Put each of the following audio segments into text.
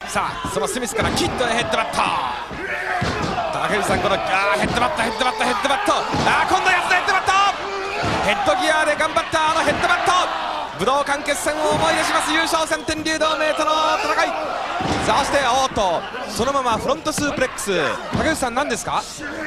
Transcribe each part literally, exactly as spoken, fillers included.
さあそのスミスからキッドへヘッドバット。高橋さん、このあーヘッドバットヘッドバットヘッドバット、あー今度は安田ヘッドバット、ヘッドギアで頑張ったあのヘッドバット、武道館決戦を思い出します。優勝戦天竜同盟との戦い。さあそしておーっとそのままフロントスープレックス。高橋さん何ですか。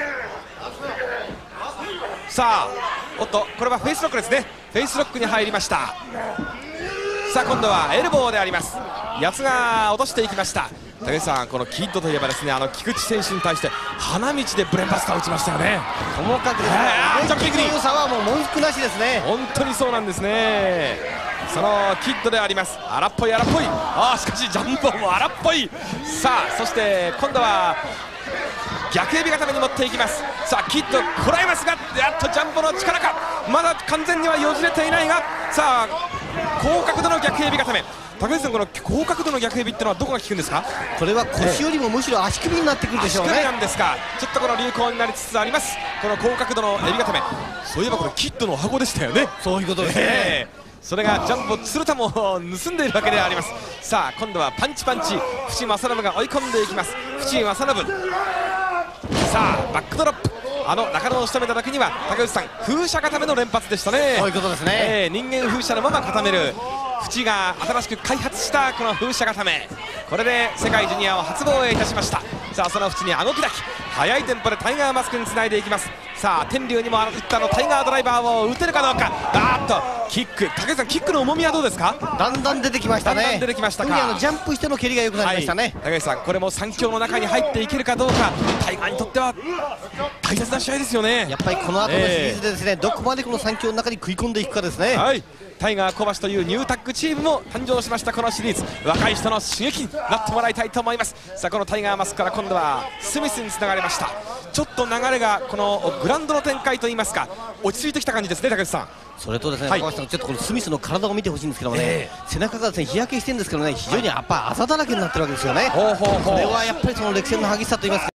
さあおっとこれはフェイスロックですね。フェイスロックに入りました。さあ今度はエルボーであります。八つが落としていきました。高橋さん、このキッドといえばですね、あの菊池選手に対して花道でブレンバスターを打ちましたよね。 ともかくですね、ジャンピングの良さはもう文句なしですね。 本当にそうなんですね。そのキッドであります。荒っぽい荒っぽい、ああしかしジャンボも荒っぽい。さあそして今度は逆エビ固めに持っていきます。さあキッドこらえますが、やっとジャンボの力か、まだ完全にはよじれていないが、さあ高角度の逆エビ固め。高橋さん、この高角度の逆エビってのはどこが効くんですか。 これは腰よりもむしろ足首になってくるでしょうね。 足首なんですか。ちょっとこの流行になりつつあります、この高角度のエビ固め。そういえばこれキッドのお箱でしたよね。 そういうことですね、 えーそれがジャンボ鶴田も盗んでいるわけであります。さあ今度はパンチパンチ、淵正信が追い込んでいきます。淵正信、さあバックドロップ、あの中野を仕留めただけには高橋さん、風車固めの連発でしたね。 そういうことですね、 えー、人間風車のまま固める淵が新しく開発したこの風車固め、これで世界ジュニアを初防衛いたしました。さあその淵にあごきだき、速いテンポでタイガーマスクにつないでいきます。さあ天竜にも打ったのタイガードライバーを打てるかどうか。あーっとキック、高橋さん、キックの重みはどうですか。 だんだん出てきましたね。 だんだん出てきましたか。 特にあのジャンプしての蹴りが良くなりましたね、 はい、高橋さん、これも三強の中に入っていけるかどうか、タイガーにとっては大切な試合ですよね。 やっぱりこの後のシリーズでですね、えー、どこまでこの三強の中に食い込んでいくかですね。 はい、タイガー小橋というニュータッグチームも誕生しました。このシリーズ、若い人の刺激になってもらいたいと思います。さあこのタイガーマスクから今度はスミスにつながれました。ちょっと流れがこのグラウンドの展開といいますか、落ち着いてきた感じですね。高橋さん、 それとですね、 はい、 高橋さん、ちょっとこのスミスの体を見てほしいんですけどもね、 えー、 背中がですね日焼けしてるんですけどね、非常にやっぱあざだらけになってるわけですよね。 ほうほうほう、 これはやっぱりその歴戦の激しさといいますか